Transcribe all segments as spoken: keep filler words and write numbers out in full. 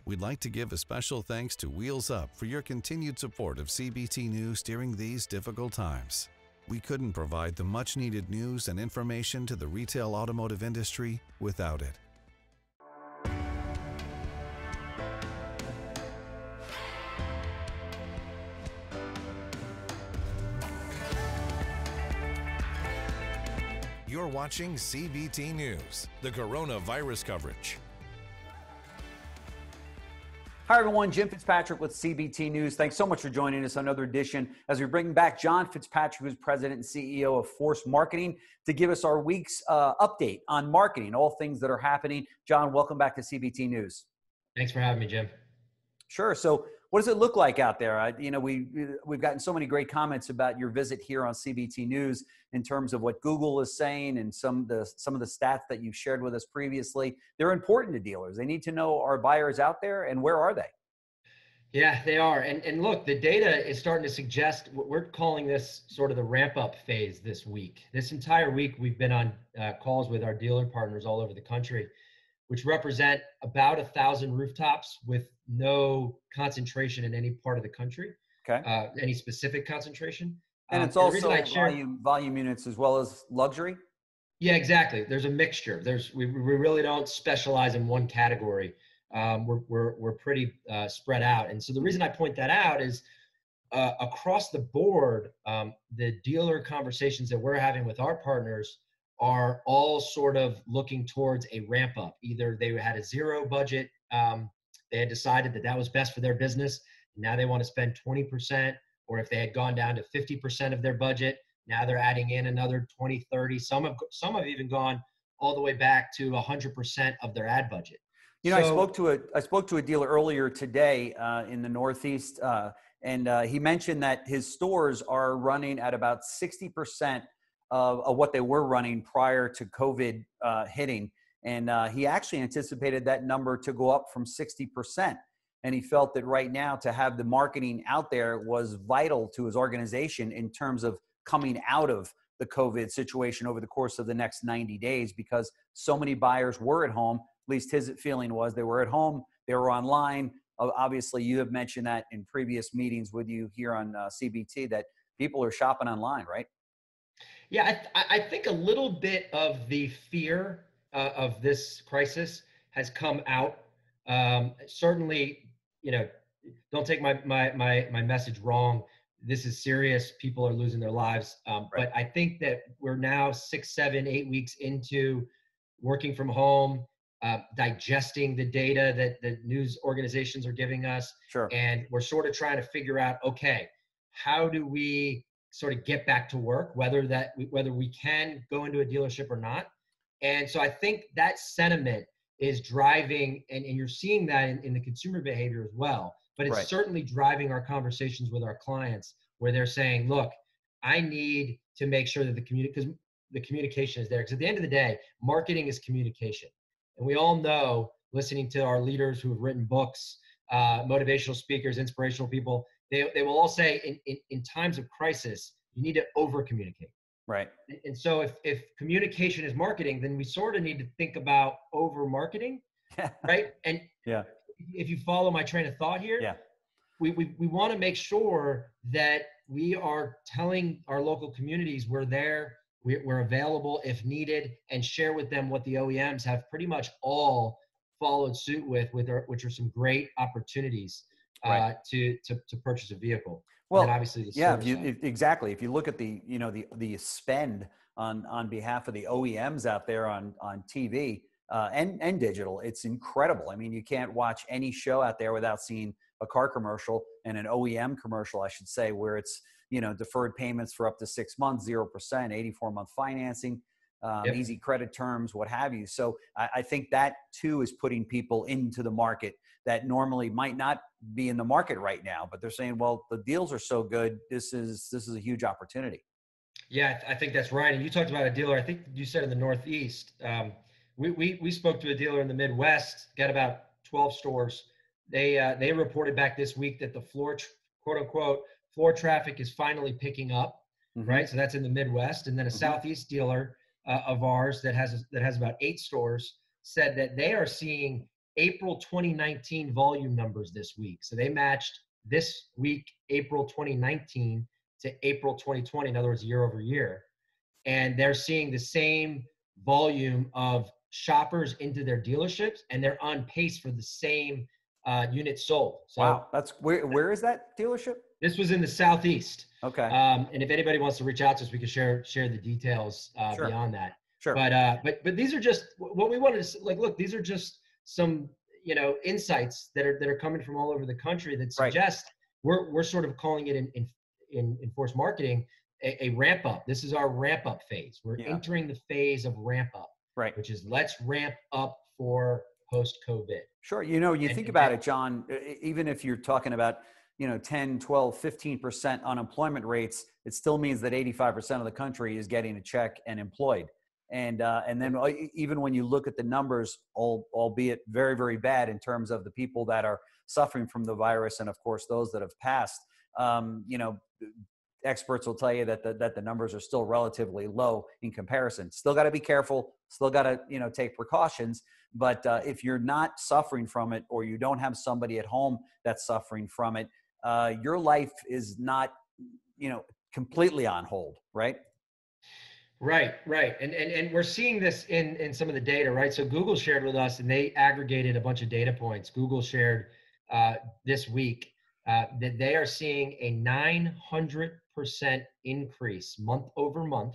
We'd like to give a special thanks to Wheels Up for your continued support of C B T News during these difficult times. We couldn't provide the much-needed news and information to the retail automotive industry without it. You're watching C B T News, the coronavirus coverage. Hi, everyone. Jim Fitzpatrick with C B T News. Thanks so much for joining us on another edition as we bring back John Fitzpatrick, who's president and C E O of Force Marketing, to give us our week's uh, update on marketing, all things that are happening. John, welcome back to C B T News. Thanks for having me, Jim. Sure. So what does it look like out there? I, you know, we, we've gotten so many great comments about your visit here on C B T News in terms of what Google is saying and some of the, some of the stats that you've shared with us previously. They're important to dealers. They need to know, are buyers out there and where are they? Yeah, they are. And, and look, the data is starting to suggest, we're calling this sort of the ramp up phase this week. This entire week, we've been on uh, calls with our dealer partners all over the country, which represent about a thousand rooftops with no concentration in any part of the country, okay. uh, any specific concentration. And it's um, also and share, volume, volume units as well as luxury? Yeah, exactly. There's a mixture. There's we, we really don't specialize in one category. Um, we're, we're, we're pretty uh, spread out. And so the reason I point that out is uh, across the board, um, the dealer conversations that we're having with our partners are all sort of looking towards a ramp up. Either they had a zero budget, um, they had decided that that was best for their business, and now they want to spend twenty percent, or if they had gone down to fifty percent of their budget, now they're adding in another twenty, thirty. Some have, some have even gone all the way back to one hundred percent of their ad budget. You know, so, I spoke to a I spoke to a dealer earlier today uh, in the Northeast, uh, and uh, he mentioned that his stores are running at about sixty percent of, of what they were running prior to COVID uh, hitting. And uh, he actually anticipated that number to go up from sixty percent. And he felt that right now to have the marketing out there was vital to his organization in terms of coming out of the COVID situation over the course of the next ninety days, because so many buyers were at home. At least his feeling was they were at home, they were online. Uh, obviously, you have mentioned that in previous meetings with you here on uh, C B T that people are shopping online, right? Yeah, I, th- I think a little bit of the fear uh, of this crisis has come out. Um, certainly, you know, don't take my, my, my, my message wrong. This is serious. People are losing their lives. Um, right. But I think that we're now six, seven, eight weeks into working from home, uh, digesting the data that the news organizations are giving us. Sure. And we're sort of trying to figure out, okay, how do we sort of get back to work, whether that whether we can go into a dealership or not. And so I think that sentiment is driving, and, and you're seeing that in, in the consumer behavior as well, but it's right. certainly driving our conversations with our clients where they're saying, look, I need to make sure that the community, because the communication is there. Because at the end of the day, marketing is communication. And we all know, listening to our leaders who have written books, uh, motivational speakers, inspirational people, they, they will all say in, in, in times of crisis, you need to over communicate. Right. And so if, if communication is marketing, then we sort of need to think about over marketing, right? And yeah, if you follow my train of thought here, yeah, we, we, we want to make sure that we are telling our local communities we're there, we're, we're available if needed, and share with them what the O E Ms have pretty much all followed suit with, with our, which are some great opportunities uh, right. to, to, to purchase a vehicle. Well, and obviously the yeah, if you, side. if, exactly. If you look at the, you know, the, the spend on, on behalf of the O E Ms out there on, on T V uh, and, and digital, it's incredible. I mean, you can't watch any show out there without seeing a car commercial and an O E M commercial, I should say, where it's, you know, deferred payments for up to six months, zero percent, eighty-four month financing, um, Yep. easy credit terms, what have you. So I, I think that too is putting people into the market that normally might not be in the market right now, but they're saying, well, the deals are so good. This is, this is a huge opportunity. Yeah, I think that's right. And you talked about a dealer, I think you said in the Northeast. Um, we, we, we spoke to a dealer in the Midwest, got about twelve stores. They, uh, they reported back this week that the floor, tr- quote unquote, floor traffic is finally picking up, mm-hmm. right? So that's in the Midwest. And then a mm-hmm. Southeast dealer uh, of ours that has, that has about eight stores said that they are seeing April twenty nineteen volume numbers this week. So they matched this week, April twenty nineteen to April twenty twenty, in other words, year over year. And they're seeing the same volume of shoppers into their dealerships, and they're on pace for the same uh, units sold. So wow, that's where, where is that dealership? this was in the Southeast. Okay. Um, and if anybody wants to reach out to us, we can share share the details uh, Sure. beyond that. Sure. But uh, but but these are just what we wanted to like. Look, these are just some you know insights that are that are coming from all over the country that Right. suggest we're we're sort of calling it in in in, in force marketing a, a ramp up. This is our ramp up phase. We're Yeah. entering the phase of ramp up, Right. which is let's ramp up for post COVID. Sure. You know, you And- think and about that- it, John, e- even if you're talking about, you know, ten, twelve, fifteen percent unemployment rates, it still means that eighty-five percent of the country is getting a check and employed. And, uh, and then uh, even when you look at the numbers, all, albeit very, very bad in terms of the people that are suffering from the virus, and of course, those that have passed, um, you know, experts will tell you that the, that the numbers are still relatively low in comparison. Still got to be careful. Still got to, you know, take precautions. But uh, if you're not suffering from it, or you don't have somebody at home that's suffering from it, uh, your life is not, you know, completely on hold, right? Right, right. And, and and we're seeing this in, in some of the data, right? So Google shared with us, and they aggregated a bunch of data points. Google shared uh, this week uh, that they are seeing a nine hundred percent increase month over month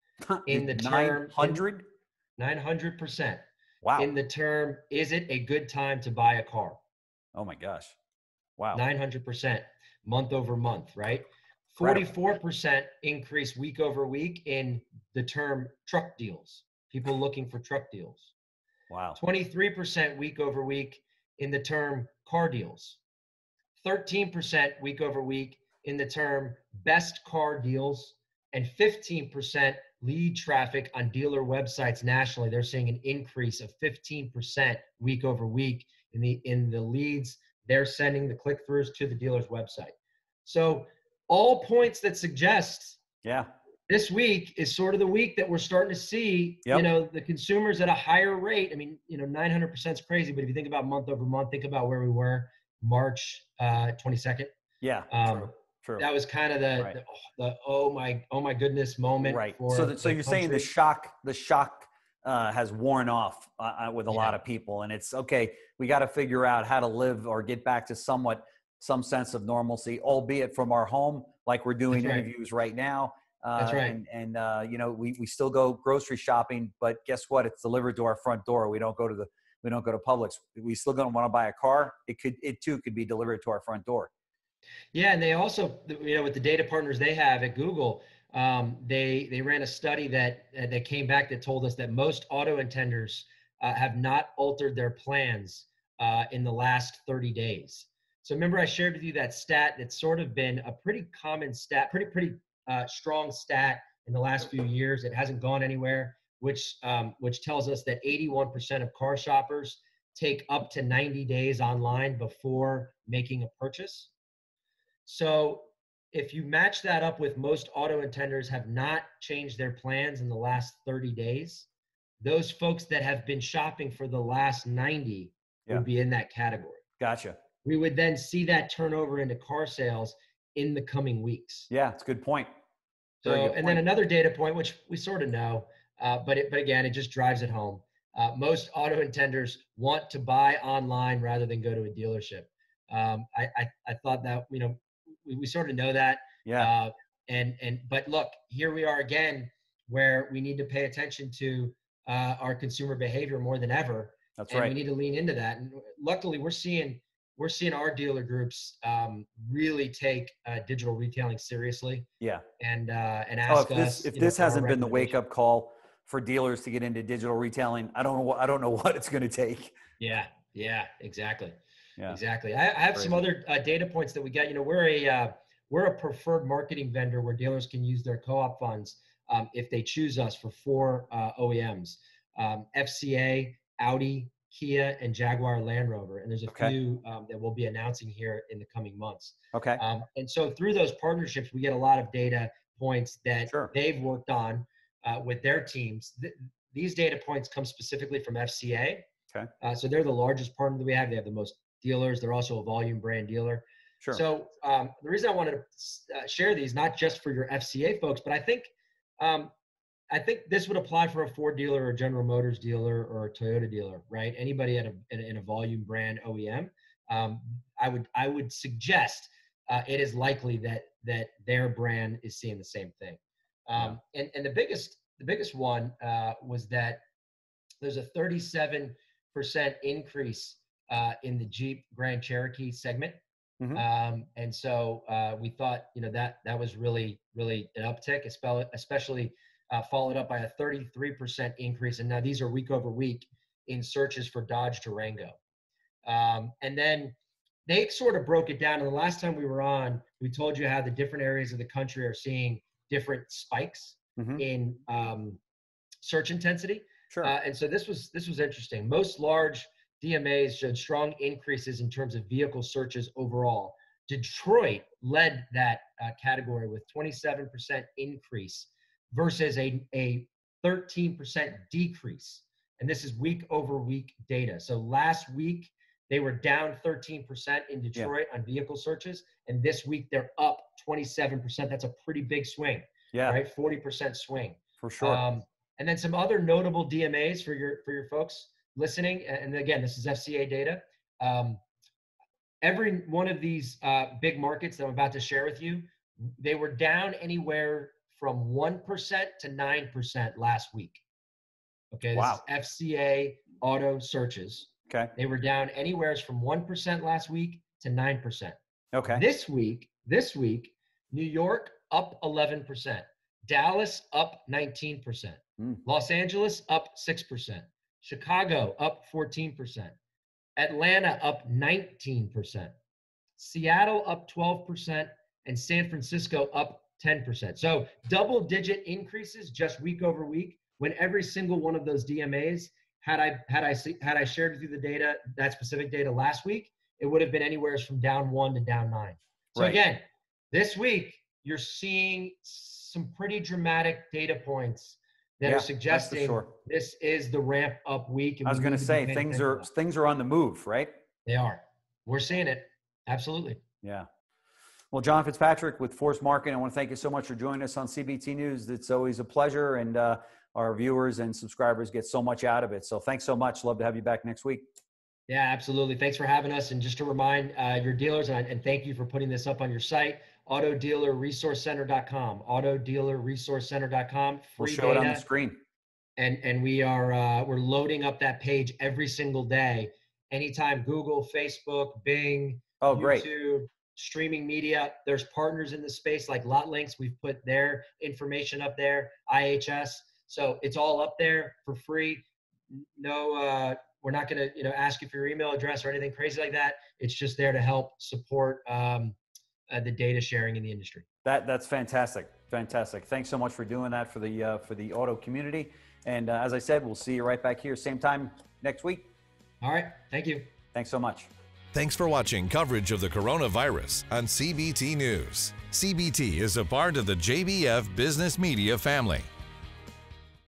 in the term. nine hundred? nine hundred percent. Wow. In the term, is it a good time to buy a car? Oh my gosh. Wow. nine hundred percent month over month, right? Incredible. forty-four percent increase week over week in the term truck deals, people looking for truck deals. Wow. twenty-three percent week over week in the term car deals. thirteen percent week over week in the term best car deals, and fifteen percent lead traffic on dealer websites nationally. They're seeing an increase of fifteen percent week over week in the in the leads they're sending, the click-throughs to the dealer's website. So all points that suggest Yeah. this week is sort of the week that we're starting to see, Yep. you know, the consumers at a higher rate. I mean, you know, nine hundred percent is crazy, but if you think about month over month, think about where we were March uh, twenty-second. Yeah. Um, True. True. That was kind of the, Right. the, the oh my oh my goodness moment. Right. For So, th- so the you're saying the country. shock, the shock uh, has worn off uh, uh, with a lot Yeah. of people, and it's okay. We got to figure out how to live or get back to somewhat some sense of normalcy, albeit from our home, like we're doing That's right. interviews right now. Uh, That's right. And, and uh, you know, we, we still go grocery shopping, but guess what? It's delivered to our front door. We don't go to the we don't go to Publix. We still don't want to buy a car. It could it too could be delivered to our front door. Yeah, and they also, you know, with the data partners they have at Google, um, they they ran a study that uh, that came back that told us that most auto intenders uh, have not altered their plans uh, in the last thirty days. So remember, I shared with you that stat that's sort of been a pretty common stat, pretty pretty uh, strong stat in the last few years. It hasn't gone anywhere, which um, which tells us that eighty-one percent of car shoppers take up to ninety days online before making a purchase. So if you match that up with most auto intenders have not changed their plans in the last thirty days, those folks that have been shopping for the last ninety Yeah. would be in that category. Gotcha. We would then see that turnover into car sales in the coming weeks. Yeah, it's a good point. So, Very and good then point. another data point, which we sort of know, uh, but it, but again, it just drives it home. Uh, most auto intenders want to buy online rather than go to a dealership. Um, I, I I thought that you know we, we sort of know that. Yeah. Uh, and and but look, here we are again, where we need to pay attention to uh, our consumer behavior more than ever. That's and right. we need to lean into that. And luckily, we're seeing we're seeing our dealer groups um, really take uh, digital retailing seriously. Yeah. And uh, and Oh, ask if us this if you know, this for our hasn't been the wake recommendations. up call for dealers to get into digital retailing, I don't know what I don't know what it's going to take. Yeah, yeah, exactly, Yeah. exactly. I, I have some Crazy. other uh, data points that we got. You know, we're a uh, we're a preferred marketing vendor where dealers can use their co-op funds um, if they choose us for four uh, O E Ms: um, F C A, Audi, Kia, and Jaguar Land Rover. And there's a Okay. few um, that we'll be announcing here in the coming months. Okay. Um, and so through those partnerships, we get a lot of data points that Sure. they've worked on uh, with their teams. Th- these data points come specifically from F C A. Okay. Uh, so they're the largest partner that we have. They have the most dealers. They're also a volume brand dealer. Sure. So um, the reason I wanted to uh, share these, not just for your F C A folks, but I think um, I think this would apply for a Ford dealer or a General Motors dealer or a Toyota dealer, right? Anybody at a, in, a in a volume brand O E M. Um, I would I would suggest uh, it is likely that that their brand is seeing the same thing. Um, yeah. and, and the biggest the biggest one uh, was that there's a thirty-seven percent increase uh, in the Jeep Grand Cherokee segment. Mm-hmm. Um, and so uh, we thought, you know, that that was really, really an uptick, especially uh, followed up by a thirty-three percent increase. And now these are week over week in searches for Dodge Durango. Um, and then they sort of broke it down. And the last time we were on, we told you how the different areas of the country are seeing different spikes mm-hmm. in um, search intensity. Sure. Uh, and so this was this was interesting. Most large D M As showed strong increases in terms of vehicle searches overall. Detroit led that uh, category with twenty-seven percent increase versus a, a thirteen percent decrease. And this is week over week data. So last week, they were down thirteen percent in Detroit yeah. on vehicle searches. And this week, they're up twenty-seven percent. That's a pretty big swing, yeah. right? forty percent swing. For sure. Um, and then some other notable D M As for your for your folks listening, and again, this is F C A data. Um, every one of these uh, big markets that I'm about to share with you, they were down anywhere from one percent to nine percent last week. Okay, this wow. is F C A auto searches. Okay. They were down anywhere from one percent last week to nine percent. Okay. This week, this week, New York up eleven percent. Dallas up nineteen percent. Mm. Los Angeles up six percent. Chicago up fourteen percent. Atlanta up nineteen percent. Seattle up twelve percent. And San Francisco up ten percent. So double digit increases just week over week, when every single one of those D M As, had I had I had I shared with you the data, that specific data last week, it would have been anywhere from down one to down nine. So right. again, this week you're seeing some pretty dramatic data points that yeah, are suggesting sure. this is the ramp up week. And I was going to say things are things are on the move, right? They are. We're seeing it. Absolutely. Yeah. Well, John Fitzpatrick with Force Marketing, I want to thank you so much for joining us on C B T News. It's always a pleasure, and uh, our viewers and subscribers get so much out of it. So thanks so much. Love to have you back next week. Yeah, absolutely. Thanks for having us. And just to remind uh, your dealers, and, and thank you for putting this up on your site, auto dealer resource center dot com, auto dealer resource center dot com. We'll show data. It on the screen. And and we are uh, we're loading up that page every single day. Anytime Google, Facebook, Bing, oh, YouTube, great. Streaming media. There's partners in the space like LotLinks. We've put their information up there, I H S. So it's all up there for free. No, uh, we're not going to you know ask you for your email address or anything crazy like that. It's just there to help support um, uh, the data sharing in the industry. That that's fantastic, fantastic. Thanks so much for doing that for the uh, for the auto community. And uh, as I said, we'll see you right back here, same time next week. All right. Thank you. Thanks so much. Thanks for watching coverage of the coronavirus on C B T News. C B T is a part of the J B F Business Media family.